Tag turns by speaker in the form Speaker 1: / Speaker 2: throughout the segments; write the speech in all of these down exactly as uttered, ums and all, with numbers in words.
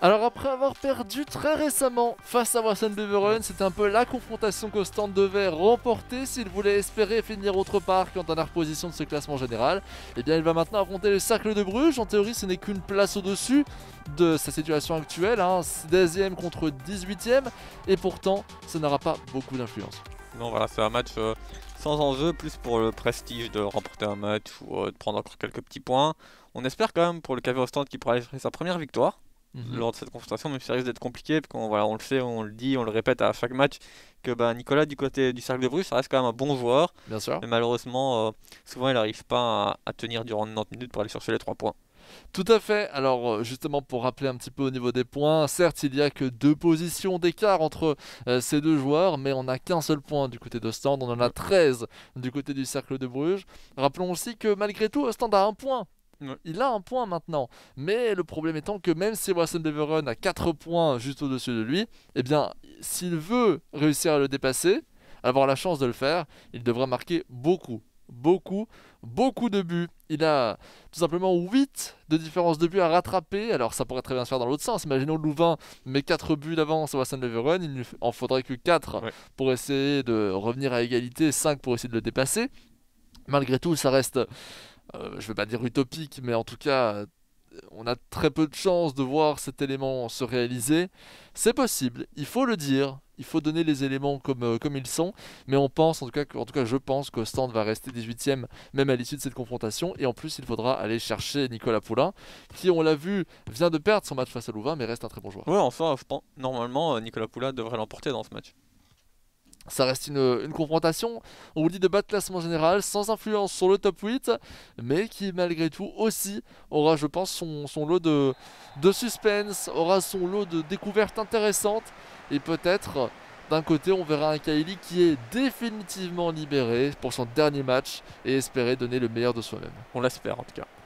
Speaker 1: Alors après avoir perdu très récemment face à Wassen-Beveren, c'était un peu la confrontation qu'Ostende devait remporter s'il voulait espérer finir autre part qu'en dernière position de ce classement général. Et bien il va maintenant affronter le Cercle de Bruges. En théorie ce n'est qu'une place au-dessus de sa situation actuelle, hein, dix-e contre dix-huitième, et pourtant ça n'aura pas beaucoup d'influence.
Speaker 2: Non voilà, c'est un match euh, sans enjeu, plus pour le prestige de remporter un match ou euh, de prendre encore quelques petits points. On espère quand même pour le K V Ostende qu'il pourra aller chercher sa première victoire. Mmh. Lors de cette confrontation, même si ça risque d'être compliqué, parce qu'on voilà, on le sait, on le dit, on le répète à chaque match, que bah, Nicolas du côté du Cercle de Bruges, ça reste quand même un bon joueur.
Speaker 1: Bien sûr.
Speaker 2: Mais malheureusement, euh, souvent il n'arrive pas à, à tenir durant quatre-vingt-dix minutes pour aller chercher les trois points.
Speaker 1: Tout à fait. Alors justement pour rappeler un petit peu au niveau des points, certes il n'y a que deux positions d'écart entre euh, ces deux joueurs, mais on n'a qu'un seul point du côté d'Ostende, on en a treize du côté du Cercle de Bruges. Rappelons aussi que malgré tout Ostende a un point. Ouais. Il a un point maintenant, mais le problème étant que même si Wassen-Beveren a quatre points juste au-dessus de lui, eh bien s'il veut réussir à le dépasser, avoir la chance de le faire, il devra marquer beaucoup, beaucoup, beaucoup de buts. Il a tout simplement huit de différence de buts à rattraper, alors ça pourrait très bien se faire dans l'autre sens. Imaginons Louvain met quatre buts d'avance à Wassen-Beveren, il ne en faudrait que quatre ouais. pour essayer de revenir à égalité, cinq pour essayer de le dépasser. Malgré tout, ça reste... Euh, je ne vais pas dire utopique, mais en tout cas, on a très peu de chances de voir cet élément se réaliser. C'est possible, il faut le dire, il faut donner les éléments comme, euh, comme ils sont, mais on pense, en tout cas, en tout cas je pense qu'Ostende va rester dix-huitième même à l'issue de cette confrontation, et en plus il faudra aller chercher Nicolas Poulain, qui on l'a vu, vient de perdre son match face à Louvain, mais reste un très bon joueur.
Speaker 2: Ouais, enfin, je pense, normalement, Nicolas Poulain devrait l'emporter dans ce match.
Speaker 1: Ça reste une, une confrontation, on vous dit de bas de classement général, sans influence sur le top huit, mais qui malgré tout aussi aura, je pense, son, son lot de, de suspense, aura son lot de découvertes intéressantes, et peut-être d'un côté on verra un Kaili qui est définitivement libéré pour son dernier match et espérer donner le meilleur de soi-même.
Speaker 2: On l'espère en tout cas.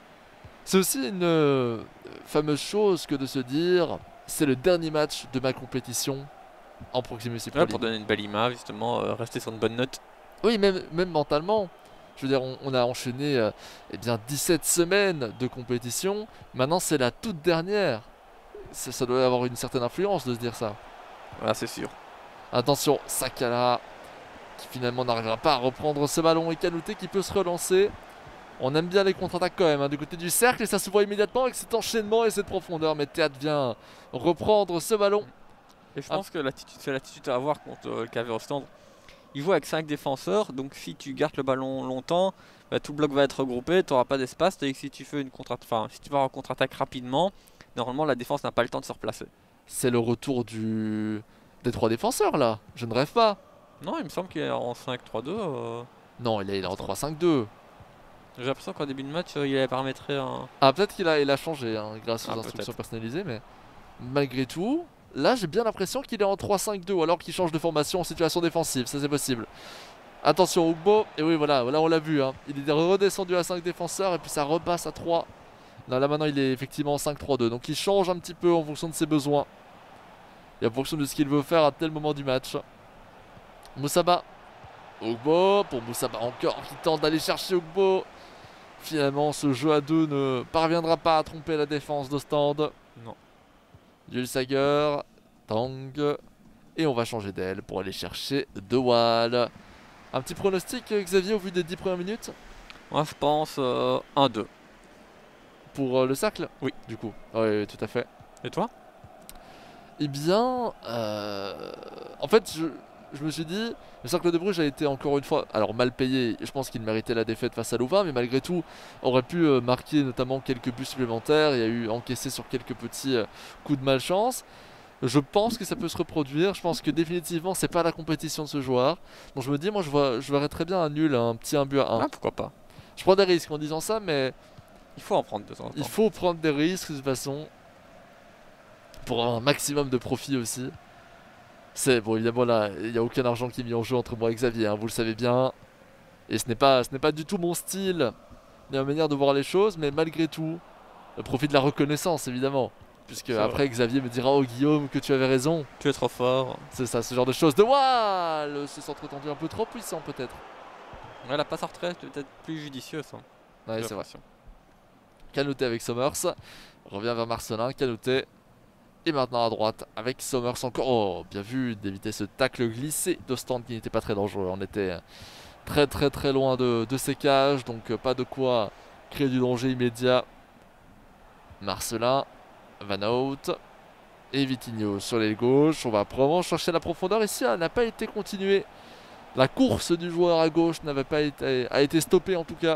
Speaker 1: C'est aussi une euh, fameuse chose que de se dire, c'est le dernier match de ma compétition en Proximus et
Speaker 2: ouais, pour donner une belle image, justement, euh, rester sur une bonne note.
Speaker 1: Oui, même, même mentalement. Je veux dire, on, on a enchaîné euh, eh bien, dix-sept semaines de compétition. Maintenant, c'est la toute dernière. Ça, ça doit avoir une certaine influence de se dire ça.
Speaker 2: Voilà, c'est sûr.
Speaker 1: Attention, Sakala, qui finalement n'arrivera pas à reprendre ce ballon. Et Kanouté qui peut se relancer. On aime bien les contre-attaques quand même, hein, du côté du cercle. Et ça se voit immédiatement avec cet enchaînement et cette profondeur. Mais Théâtre vient reprendre ce ballon.
Speaker 2: Et je pense ah. que l'attitude, c'est l'attitude à avoir contre euh, le K V Ostende. Il joue avec cinq défenseurs, donc si tu gardes le ballon longtemps, bah, tout le bloc va être regroupé, tu n'auras pas d'espace. Et si tu fais une contre enfin, si tu vas en contre-attaque rapidement, normalement la défense n'a pas le temps de se replacer.
Speaker 1: C'est le retour du... des trois défenseurs là, je ne rêve pas.
Speaker 2: Non, il me semble qu'il est en cinq trois deux. Euh...
Speaker 1: Non, il est, il est en trois cinq deux.
Speaker 2: J'ai l'impression qu'au début de match, euh, il avait paramétré un...
Speaker 1: Ah, peut-être qu'il a, il a changé hein, grâce aux
Speaker 2: ah,
Speaker 1: instructions personnalisées, mais malgré tout... Là, j'ai bien l'impression qu'il est en trois cinq deux, ou alors qu'il change de formation en situation défensive, ça c'est possible. Attention, Ugbo, et oui voilà, là on l'a vu, hein. Il est redescendu à cinq défenseurs, et puis ça repasse à trois. Non, là maintenant il est effectivement en cinq trois deux, donc il change un petit peu en fonction de ses besoins. Et en fonction de ce qu'il veut faire à tel moment du match. Moussaba. Ugbo, pour Moussaba encore, qui tente d'aller chercher Ugbo. Finalement, ce jeu à deux ne parviendra pas à tromper la défense d'Ostende.
Speaker 2: Non.
Speaker 1: Jules Sager, Tang, et on va changer d'aile pour aller chercher De Waal. Un petit pronostic, Xavier, au vu des dix premières minutes?
Speaker 2: Moi, je pense euh, un deux.
Speaker 1: Pour euh, le cercle?
Speaker 2: Oui.
Speaker 1: Du coup, oui, tout à fait.
Speaker 2: Et toi?
Speaker 1: Eh bien, euh... en fait, je, je me suis dit, le Cercle de Bruges a été encore une fois, alors mal payé, je pense qu'il méritait la défaite face à Louvain, mais malgré tout, aurait pu euh, marquer notamment quelques buts supplémentaires, il y a eu encaissé sur quelques petits euh, coups de malchance. Je pense que ça peut se reproduire, je pense que définitivement c'est pas la compétition de ce joueur. Donc je me dis, moi je, vois, je verrais très bien un nul, un petit un but à un.
Speaker 2: Ah, pourquoi pas.
Speaker 1: Je prends des risques en disant ça, mais...
Speaker 2: Il faut en prendre de temps en temps.
Speaker 1: Il faut prendre des risques de toute façon, pour avoir un maximum de profit aussi. C'est bon, évidemment là, il n'y a aucun argent qui est mis en jeu entre moi et Xavier, hein, vous le savez bien. Et ce n'est pas, ce n'est pas du tout mon style, ni ma manière de voir les choses, mais malgré tout, le profit de la reconnaissance évidemment. Puisque après Xavier me dira, oh Guillaume, que tu avais raison.
Speaker 2: Tu es trop fort.
Speaker 1: C'est ça, ce genre de choses. De Waal, ce centre tendu un peu trop puissant peut-être.
Speaker 2: Ouais, la passe en retrait, c'est peut-être plus judicieuse. Hein.
Speaker 1: Ouais, c'est vrai. Kanouté avec Somers. Revient vers Marcelin, Kanouté. Et maintenant à droite avec Somers encore. Oh, bien vu d'éviter ce tacle glissé d'Ostende qui n'était pas très dangereux. On était très très très loin de, de ces cages, donc euh, pas de quoi créer du danger immédiat. Marcelin, Van Hout et Vitinho sur l'aile gauche. On va probablement chercher la profondeur ici. Elle n'a pas été continuée. La course du joueur à gauche n'avait pas été, a été stoppée en tout cas.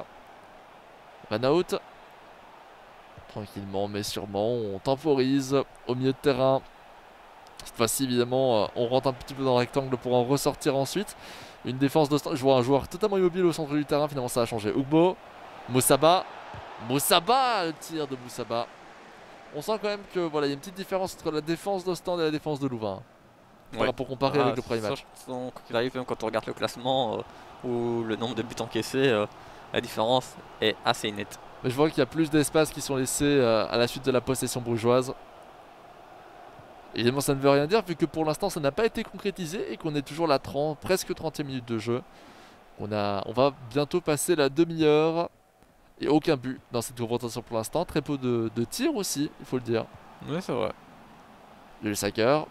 Speaker 1: Van Hout. Tranquillement mais sûrement, on temporise au milieu de terrain. Cette fois-ci évidemment on rentre un petit peu dans le rectangle pour en ressortir ensuite. Une défense de... Je vois un joueur totalement immobile au centre du terrain, finalement ça a changé. Ugbo, Moussaba, Moussaba, le tir de Moussaba. On sent quand même que voilà, il y a une petite différence entre la défense d'Ostende et la défense de Louvain. Ouais. Pour comparer ah, avec le premier match.
Speaker 2: Donc, il arrive même quand on regarde le classement euh, ou le nombre de buts encaissés, euh, la différence est assez nette.
Speaker 1: Mais je vois qu'il y a plus d'espace qui sont laissés euh, à la suite de la possession brugeoise. Évidemment ça ne veut rien dire vu que pour l'instant ça n'a pas été concrétisé et qu'on est toujours à trente, presque trentième minute de jeu. On, a, on va bientôt passer la demi-heure et aucun but dans cette confrontation pour l'instant. Très peu de, de tirs aussi, il faut le dire.
Speaker 2: Oui c'est vrai.
Speaker 1: Le Sacker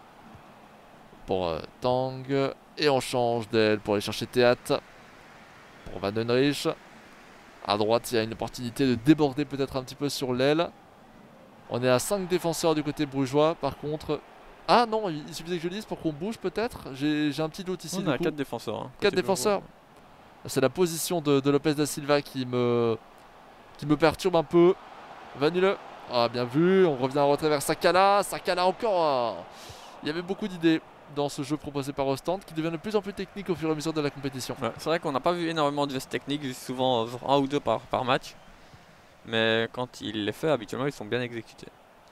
Speaker 1: pour euh, Tang et on change d'aile pour aller chercher Théâtre pour Van Denrich. À droite, il y a une opportunité de déborder peut-être un petit peu sur l'aile. On est à cinq défenseurs du côté brugeois. Par contre... Ah non, il suffisait que je le dise pour qu'on bouge peut-être. J'ai un petit doute ici.
Speaker 2: On a quatre défenseurs. Hein,
Speaker 1: quatre défenseurs. C'est la position de, de Lopez da Silva qui me, qui me perturbe un peu. Vanille. Ah, bien vu. On revient en retrait vers Sakala. Sakala encore. Il y avait beaucoup d'idées dans ce jeu proposé par Ostende qui devient de plus en plus technique au fur et à mesure de la compétition.
Speaker 2: Ouais, c'est vrai qu'on n'a pas vu énormément de gestes techniques, souvent un ou deux par, par match. Mais quand il les fait, habituellement, ils sont bien exécutés.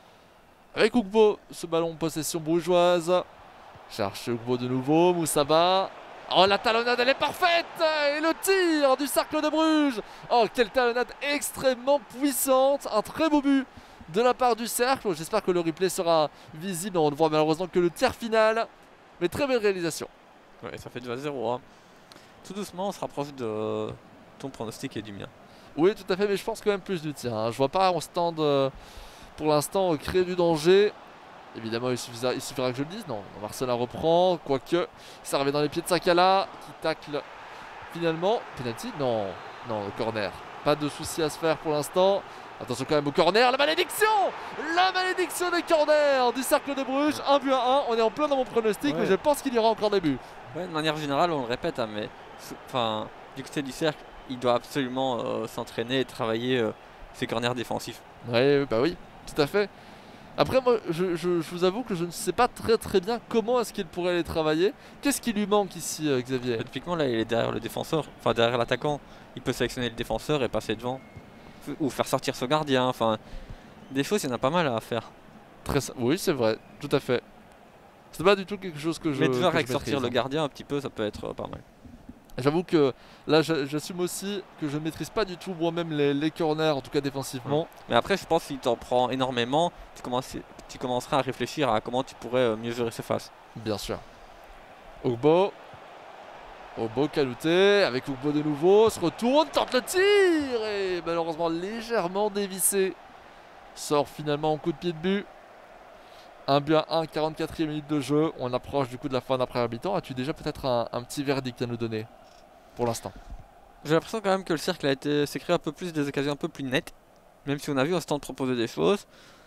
Speaker 1: Avec Ugbo, ce ballon possession bourgeoise. Cherche Ugbo de nouveau, Moussaba. Oh, la talonnade, elle est parfaite. Et le tir du Cercle de Bruges. Oh, quelle talonnade extrêmement puissante. Un très beau but de la part du Cercle. J'espère que le replay sera visible. On ne voit malheureusement que le tir final. Mais très belle réalisation.
Speaker 2: Ouais, ça fait deux à zéro. Hein. Tout doucement, on se rapproche de ton pronostic et du mien.
Speaker 1: Oui, tout à fait, mais je pense quand même plus du tir. Hein. Je vois pas Ostende euh, pour l'instant créer du danger. Évidemment, il suffira, il suffira que je le dise. Non, Marcelin reprend, quoique ça revient dans les pieds de Sakala qui tacle finalement. Penalty? Non, non, corner. Pas de souci à se faire pour l'instant. Attention quand même au corner, la malédiction La malédiction des corners du Cercle de Bruges, un but à un, on est en plein dans mon pronostic, ouais. Mais je pense qu'il y aura encore des buts.
Speaker 2: Ouais, de manière générale, on le répète, hein, mais enfin, du côté du Cercle, il doit absolument euh, s'entraîner et travailler euh, ses corners défensifs.
Speaker 1: Ouais, bah oui, tout à fait. Après, moi, je, je, je vous avoue que je ne sais pas très très bien comment est-ce qu'il pourrait les travailler. Qu'est-ce qui lui manque ici, euh, Xavier?
Speaker 2: Typiquement, là, il est derrière le défenseur, enfin derrière l'attaquant. Il peut sélectionner le défenseur et passer devant. Ou faire sortir ce gardien, enfin... Des choses, il y en a pas mal à faire.
Speaker 1: Très, oui, c'est vrai, tout à fait. C'est pas du tout quelque chose que je...
Speaker 2: Mais de faire avec sortir le gardien un petit peu, ça peut être euh, pas mal.
Speaker 1: J'avoue que là, j'assume aussi que je ne maîtrise pas du tout moi-même les, les corners, en tout cas défensivement.
Speaker 2: Ouais. Mais après, je pense que si tu en prends énormément, tu, commences, tu commenceras à réfléchir à comment tu pourrais mieux gérer ses faces.
Speaker 1: Bien sûr. Ogbo. Ogbo calouté, avec Ogbo de nouveau, se retourne, tente le tir et malheureusement légèrement dévissé. Sort finalement en coup de pied de but. Un but à un, quarante-quatrième minute de jeu. On approche du coup de la fin d'un premier mi-temps. As-tu déjà peut-être un, un petit verdict à nous donner pour l'instant?
Speaker 2: J'ai l'impression quand même que le cercle a été s'est créé un peu plus, des occasions un peu plus nettes. Même si on a vu Ostende proposer des choses.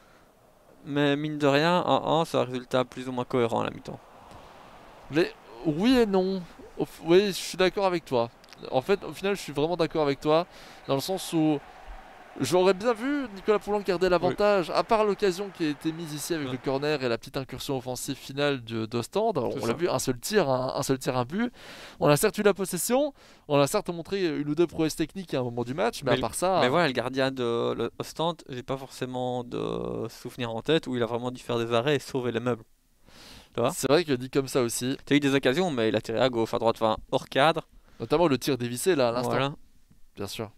Speaker 2: Mais mine de rien, un un, c'est un résultat plus ou moins cohérent à la mi-temps.
Speaker 1: Mais oui et non. Oui, je suis d'accord avec toi. En fait, au final, je suis vraiment d'accord avec toi. Dans le sens où j'aurais bien vu Nicolas Poulin garder l'avantage, oui. À part l'occasion qui a été mise ici avec ouais. le corner et la petite incursion offensive finale d'Ostende. On l'a vu, un seul tir, un, un seul tir, un but. On a certes eu la possession, on a certes montré une ou deux prouesses techniques à un moment du match, mais, mais à part ça...
Speaker 2: Mais voilà, le gardien de Ostende, j'ai pas forcément de souvenir en tête où il a vraiment dû faire des arrêts et sauver les meubles.
Speaker 1: C'est vrai que dit comme ça aussi.
Speaker 2: Tu as eu des occasions, mais il a tiré à gauche, à droite, enfin hors cadre.
Speaker 1: Notamment le tir dévissé là à l'instant. Voilà. Bien sûr.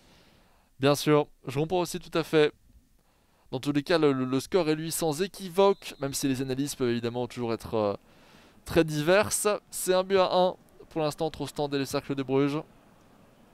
Speaker 1: Bien sûr, je comprends aussi tout à fait. Dans tous les cas, le, le score est lui sans équivoque, même si les analyses peuvent évidemment toujours être euh, très diverses. C'est un but à un pour l'instant entre Ostende et le Cercle de Bruges.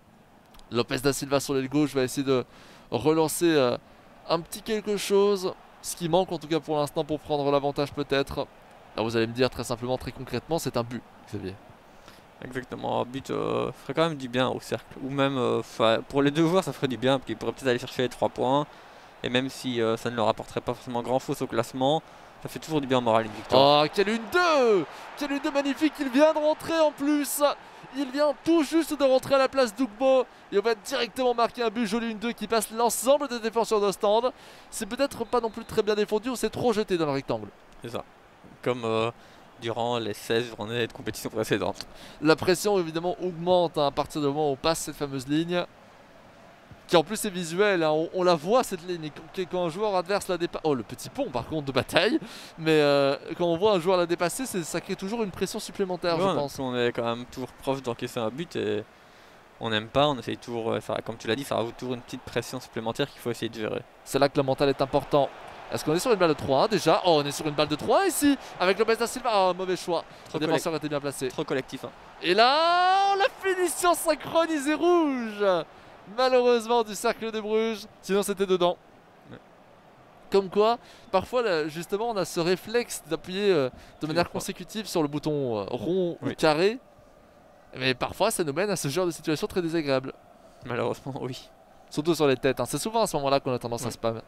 Speaker 1: Lopez da Silva sur l'aile gauche va essayer de relancer euh, un petit quelque chose. Ce qui manque en tout cas pour l'instant pour prendre l'avantage peut-être. Là vous allez me dire très simplement, très concrètement, c'est un but, Xavier.
Speaker 2: Exactement, un but euh, ferait quand même du bien au cercle. Ou même, euh, pour les deux joueurs, ça ferait du bien, parce qu'ils pourraient peut-être aller chercher les trois points. Et même si euh, ça ne leur apporterait pas forcément grand-chose au classement, ça fait toujours du bien au moral une victoire.
Speaker 1: Oh, quelle une deux! Quelle une deux magnifique! Il vient de rentrer en plus! Il vient tout juste de rentrer à la place d'Ugbo. Et on va directement marquer un but joli une deux qui passe l'ensemble des défenseurs d'Ostende. C'est peut-être pas non plus très bien défendu, on s'est trop jeté dans le rectangle.
Speaker 2: C'est ça. Comme euh, durant les seize journées de compétition précédentes.
Speaker 1: La pression évidemment augmente hein, à partir du moment où on passe cette fameuse ligne. Qui en plus est visuelle, hein. on, on la voit cette ligne. Et quand, quand un joueur adverse la dépasse. Oh, le petit pont par contre de bataille. Mais euh, quand on voit un joueur la dépasser, ça crée toujours une pression supplémentaire,
Speaker 2: ouais,
Speaker 1: je pense.
Speaker 2: On est quand même toujours proche d'encaisser un but et on n'aime pas, on essaye toujours. Ça, comme tu l'as dit, ça rajoute toujours une petite pression supplémentaire qu'il faut essayer de gérer.
Speaker 1: C'est là que le mental est important. Est-ce qu'on est sur une balle de trois un déjà? Oh, on est sur une balle de trois ici avec Lopez da Silva. Oh, mauvais choix. Le défenseur était bien placé.
Speaker 2: Trop collectif. Hein.
Speaker 1: Et là, la finition synchronisée rouge. Malheureusement du cercle de Bruges. Sinon, c'était dedans. Ouais. Comme quoi, parfois, là, justement, on a ce réflexe d'appuyer euh, de manière consécutive sur le bouton euh, rond oui. ou carré. Mais parfois, ça nous mène à ce genre de situation très désagréable.
Speaker 2: Malheureusement, oui.
Speaker 1: Surtout sur les têtes. Hein. C'est souvent à ce moment-là qu'on a tendance ouais. à spam.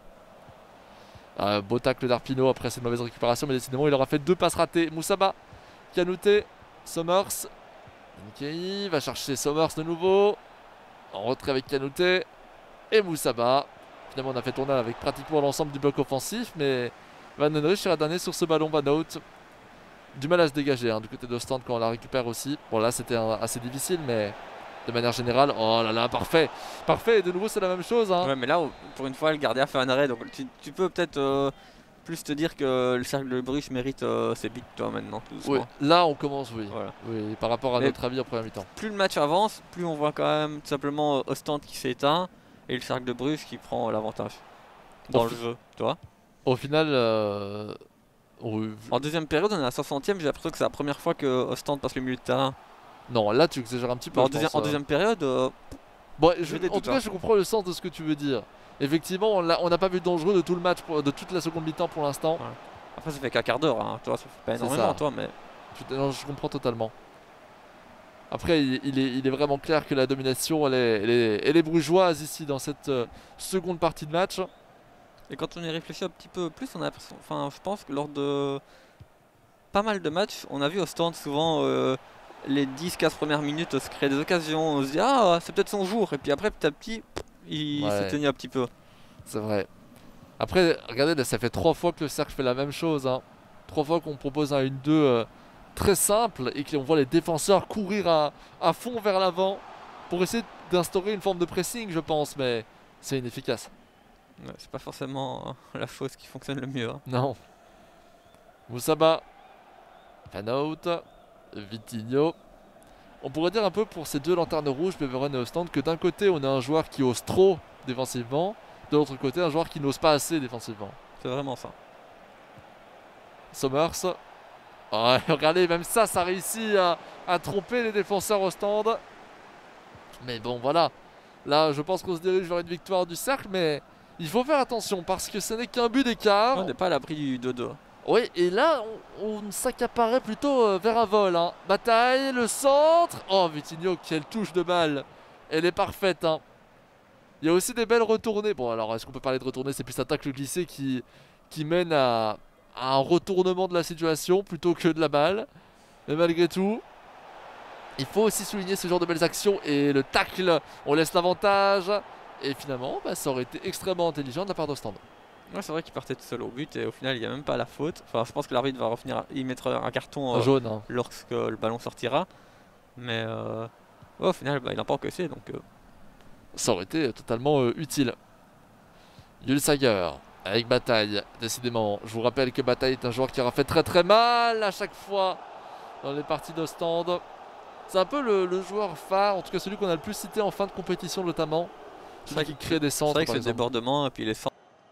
Speaker 1: Euh, beau tacle d'Arpino après cette mauvaise récupération, mais décidément il aura fait deux passes ratées. Moussaba, Kanouté, Somers. Nikei va chercher Somers de nouveau. En retrait avec Kanouté et Moussaba. Finalement on a fait tourner avec pratiquement l'ensemble du bloc offensif, mais Van Enrich ira dernier sur ce ballon. Van Hout. Du mal à se dégager hein, du côté d'Ostende quand on la récupère aussi. Bon là c'était assez difficile, mais de manière générale, oh là là, parfait, parfait, et de nouveau c'est la même chose. Hein.
Speaker 2: Ouais, mais là, pour une fois, le gardien fait un arrêt, donc tu, tu peux peut-être euh, plus te dire que le cercle de Bruges mérite euh, ses buts, toi, maintenant.
Speaker 1: Oui, là on commence, oui,
Speaker 2: voilà.
Speaker 1: oui par rapport à et notre avis en première mi-temps.
Speaker 2: Plus le match avance, plus on voit quand même tout simplement Ostende qui s'éteint et le cercle de Bruges qui prend l'avantage dans
Speaker 1: au
Speaker 2: le jeu, tu vois.
Speaker 1: Au final, euh...
Speaker 2: oui. En deuxième période, on est à la soixantième, j'ai l'impression que c'est la première fois que Ostende passe le milieu de terrain.
Speaker 1: Non, là tu exagères un petit peu.
Speaker 2: Bah, en, deuxi pense, en deuxième période, euh,
Speaker 1: bon, je, en tout cas, je comprends le sens de ce que tu veux dire. Effectivement, on n'a pas vu dangereux de tout le match, pour, de toute la seconde mi-temps pour l'instant.
Speaker 2: Ouais. Après, ça fait qu'un quart d'heure, hein. Toi, ça fait pas énormément, toi, mais.
Speaker 1: Je, non, je comprends totalement. Après, il, il, est, il est vraiment clair que la domination, elle est, elle est, elle est brugeoise ici dans cette euh, seconde partie de match.
Speaker 2: Et quand on y réfléchit un petit peu plus, on a l'impression, enfin, je pense que lors de pas mal de matchs, on a vu Ostende souvent. Euh, les dix quinze premières minutes se créer des occasions, on se dit ah c'est peut-être son jour, et puis après petit à petit il ouais. s'est tenu un petit peu.
Speaker 1: C'est vrai. Après regardez là, ça fait trois fois que le cercle fait la même chose, hein. Trois fois qu'on propose un une deux euh, très simple et qu'on voit les défenseurs courir à, à fond vers l'avant pour essayer d'instaurer une forme de pressing je pense, mais c'est inefficace.
Speaker 2: Ouais, c'est pas forcément la chose qui fonctionne le mieux. Hein.
Speaker 1: Non. Moussaba, Van Hout, Vitinho. On pourrait dire un peu pour ces deux lanternes rouges, Beveren et Ostende, que d'un côté on a un joueur qui ose trop défensivement, de l'autre côté un joueur qui n'ose pas assez défensivement.
Speaker 2: C'est vraiment ça.
Speaker 1: Somers. Oh, regardez, même ça, ça réussit à, à tromper les défenseurs Ostende. Mais bon, voilà. Là, je pense qu'on se dirige vers une victoire du cercle, mais il faut faire attention parce que ce n'est qu'un but d'écart.
Speaker 2: On n'est pas à l'abri du deux deux.
Speaker 1: Oui, et là, on, on s'accaparait plutôt euh, vers un vol. Hein. Bataille, le centre. Oh, Vitinho, quelle touche de balle. Elle est parfaite. Hein. Il y a aussi des belles retournées. Bon, alors, est-ce qu'on peut parler de retournées? C'est plus un tacle glissé qui, qui mène à, à un retournement de la situation plutôt que de la balle. Mais malgré tout, il faut aussi souligner ce genre de belles actions. Et le tacle, on laisse l'avantage. Et finalement, bah, ça aurait été extrêmement intelligent de la part d'Ostende.
Speaker 2: Ouais, c'est vrai qu'il partait tout seul au but et au final il n'y a même pas la faute. Enfin, je pense que l'arbitre va revenir, il mettra un carton
Speaker 1: euh, un jaune hein.
Speaker 2: lorsque le ballon sortira. Mais euh, ouais, au final, bah, il n'a pas encaissé donc. Euh...
Speaker 1: Ça aurait été totalement euh, utile. Jules Sager avec Bataille, décidément. Je vous rappelle que Bataille est un joueur qui aura fait très très mal à chaque fois dans les parties d'Ostende. C'est un peu le, le joueur phare, en tout cas celui qu'on a le plus cité en fin de compétition notamment. Celui qui crée des centres.
Speaker 2: C'est vrai que c'est le débordement et puis les centres.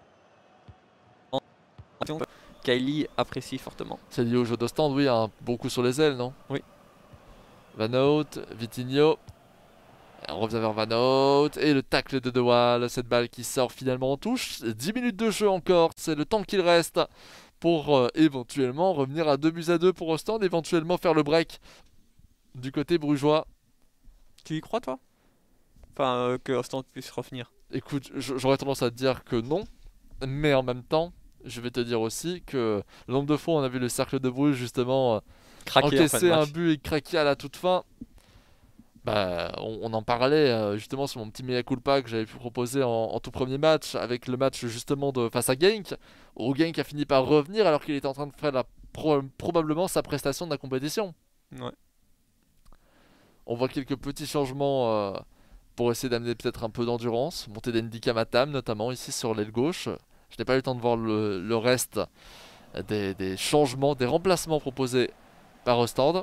Speaker 2: Kylie apprécie fortement.
Speaker 1: C'est lié au jeu d'Ostende, oui, hein, beaucoup sur les ailes, non?
Speaker 2: Oui.
Speaker 1: Van Hout, Vitinho, On revient vers Van Hout et le tacle de De Waal, cette balle qui sort finalement en touche. dix minutes de jeu encore, c'est le temps qu'il reste pour euh, éventuellement revenir à deux buts à deux pour Ostende, éventuellement faire le break du côté brugeois.
Speaker 2: Tu y crois toi? Enfin, euh, que Ostende puisse revenir.
Speaker 1: Écoute, j'aurais tendance à te dire que non, mais en même temps, je vais te dire aussi que le nombre de fois on a vu le Cercle de Bruges justement euh, encaisser un but et craquer à la toute fin. Bah, on, on en parlait euh, justement sur mon petit mea culpa que j'avais pu proposer en, en tout premier match avec le match justement de face à Genk, où Genk a fini par revenir alors qu'il était en train de faire la, pro, probablement sa prestation de la compétition.
Speaker 2: Ouais.
Speaker 1: On voit quelques petits changements euh, pour essayer d'amener peut-être un peu d'endurance. Montée d'Endika Matam notamment ici sur l'aile gauche. Je n'ai pas eu le temps de voir le, le reste des, des changements, des remplacements proposés par Ostende.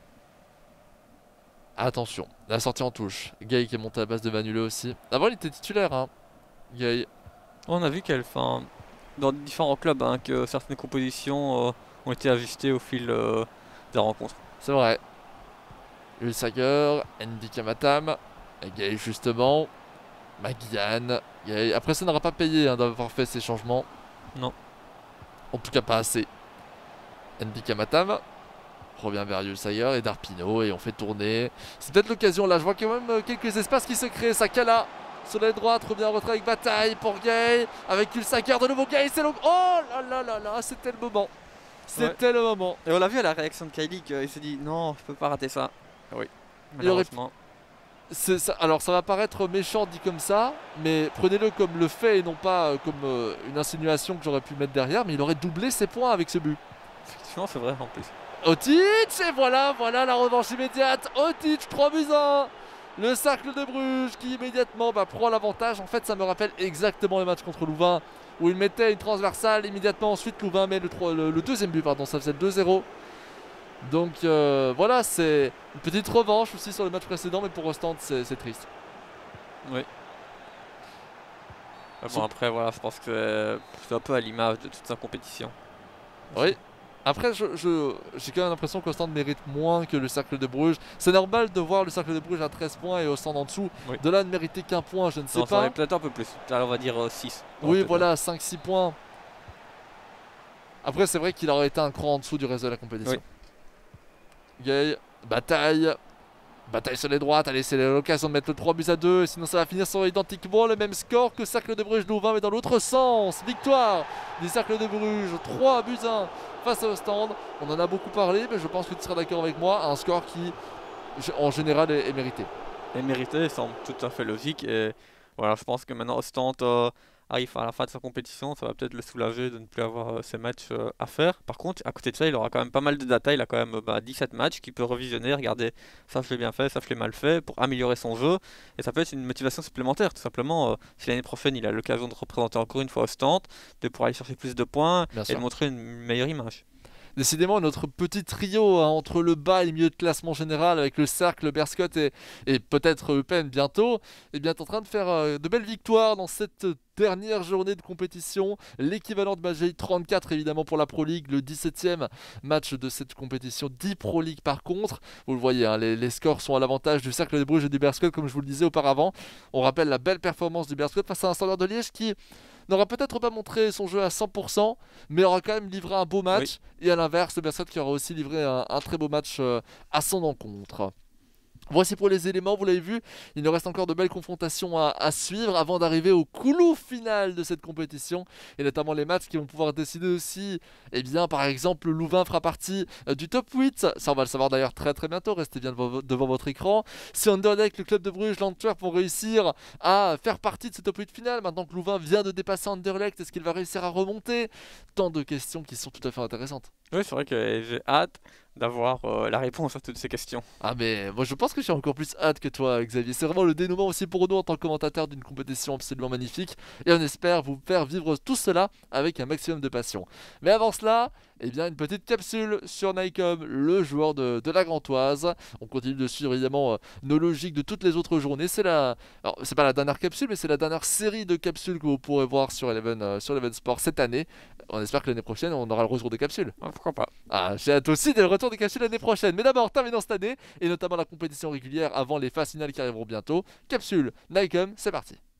Speaker 1: Attention, la sortie en touche. Gay qui est monté à la base de Vanulé aussi. Avant, il était titulaire, hein. Gay.
Speaker 2: On a vu qu'elle, fin, dans différents clubs, hein, que certaines compositions euh, ont été ajustées au fil euh, des rencontres.
Speaker 1: C'est vrai. Ulsager, Ndika Matam, Gay justement, Maguian. Gay. Après, ça n'aura pas payé hein, d'avoir fait ces changements.
Speaker 2: Non.
Speaker 1: En tout cas, pas assez. Ndika Matam. Revient vers Ulsager et Darpino et on fait tourner. C'est peut-être l'occasion là, je vois quand même quelques espaces qui se créent. Sakala sur la droite, revient en retrait avec bataille pour Gay. Avec Ulsager de nouveau Gay, c'est le... Oh là là là là, c'était le moment. C'était ouais. le moment.
Speaker 2: Et on l'a vu à la réaction de Kylie qu'il s'est dit non, je peux pas rater ça. Oui, malheureusement.
Speaker 1: Aurait... Ça, alors ça va paraître méchant dit comme ça, mais prenez-le comme le fait et non pas comme euh, une insinuation que j'aurais pu mettre derrière, mais il aurait doublé ses points avec ce but.
Speaker 2: Effectivement, c'est vrai en plus.
Speaker 1: Otic, et voilà, voilà la revanche immédiate. Otic, trois buts à un. Le Cercle de Bruges qui immédiatement bah, prend l'avantage. En fait, ça me rappelle exactement le match contre Louvain où il mettait une transversale. Immédiatement, ensuite, Louvain met le, trois, le, le deuxième but, pardon, ça faisait le deux zéro. Donc euh, voilà, c'est une petite revanche aussi sur le match précédent, mais pour Ostende, c'est triste.
Speaker 2: Oui. Bon, après, voilà, je pense que c'est un peu à l'image de toute sa compétition.
Speaker 1: Oui. Après, j'ai je, j'ai quand même l'impression qu'Ostende mérite moins que le Cercle de Bruges. C'est normal de voir le Cercle de Bruges à treize points et Ostende en dessous. Oui. De là, ne mériter qu'un point, je ne sais
Speaker 2: non,
Speaker 1: pas.
Speaker 2: Peut-être un peu plus. Alors, on va dire euh, six.
Speaker 1: Oui, voilà, cinq six points. Après, c'est vrai qu'il aurait été un cran en dessous du reste de la compétition. Oui. Gay, bataille. Bataille sur les droites, allez, c'est l'occasion de mettre le trois buts à deux, sinon ça va finir sur identiquement le même score que Cercle de Bruges Louvain, mais dans l'autre sens. Victoire du Cercle de Bruges, trois buts à un face à Ostende. On en a beaucoup parlé, mais je pense que tu seras d'accord avec moi, un score qui, en général, est, est mérité.
Speaker 2: Est mérité, semble tout à fait logique, et voilà, je pense que maintenant Ostende euh, arrive à la fin de sa compétition, ça va peut-être le soulager de ne plus avoir euh, ces matchs euh, à faire. Par contre, à côté de ça, il aura quand même pas mal de data, il a quand même bah, dix-sept matchs qu'il peut revisionner, regarder ça je l'ai bien fait, ça je l'ai mal fait, pour améliorer son jeu, et ça peut être une motivation supplémentaire, tout simplement. Euh, si l'année prochaine il a l'occasion de représenter encore une fois Ostende, de pouvoir aller chercher plus de points bien et sûr. De montrer une meilleure image.
Speaker 1: Décidément, notre petit trio hein, entre le bas et le milieu de classement général avec le Cercle, Berscott et, et peut-être Eupen bientôt, est bien en train de faire euh, de belles victoires dans cette dernière journée de compétition. L'équivalent de Magie trente-quatre évidemment pour la Pro League, le dix-septième match de cette compétition, dix Pro League par contre. Vous le voyez, hein, les, les scores sont à l'avantage du Cercle de Bruges et du Berscott comme je vous le disais auparavant. On rappelle la belle performance du Berscott face à un Standard de Liège qui n'aura peut-être pas montré son jeu à cent pour cent, mais aura quand même livré un beau match. Oui. Et à l'inverse, le Berscott qui aura aussi livré un, un très beau match euh, à son encontre. Voici pour les éléments, vous l'avez vu, il nous reste encore de belles confrontations à, à suivre avant d'arriver au couloir final de cette compétition, et notamment les matchs qui vont pouvoir décider aussi, eh bien par exemple Louvain fera partie euh, du top huit, ça on va le savoir d'ailleurs très très bientôt, restez bien devant, devant votre écran. Si Anderlecht, le club de Bruges, l'Antwerp vont réussir à faire partie de ce top huit final, maintenant que Louvain vient de dépasser Anderlecht, est-ce qu'il va réussir à remonter? Tant de questions qui sont tout à fait intéressantes.
Speaker 2: Oui, c'est vrai que j'ai hâte d'avoir euh, la réponse à toutes ces questions.
Speaker 1: Ah mais moi je pense que j'ai encore plus hâte que toi Xavier, c'est vraiment le dénouement aussi pour nous en tant que commentateur d'une compétition absolument magnifique et on espère vous faire vivre tout cela avec un maximum de passion. Mais avant cela, eh bien une petite capsule sur Nycom, le joueur de, de la Grantoise. On continue de suivre évidemment euh, nos logiques de toutes les autres journées, c'est la... Alors c'est pas la dernière capsule mais c'est la dernière série de capsules que vous pourrez voir sur Eleven, euh, sur Eleven Sport cette année. On espère que l'année prochaine on aura le retour des capsules.
Speaker 2: Ah, pourquoi pas.
Speaker 1: Ah j'ai hâte aussi de le retour retour des capsules l'année prochaine. Mais d'abord, terminons cette année, et notamment la compétition régulière avant les phases finales qui arriveront bientôt. Capsule, Nike, c'est parti.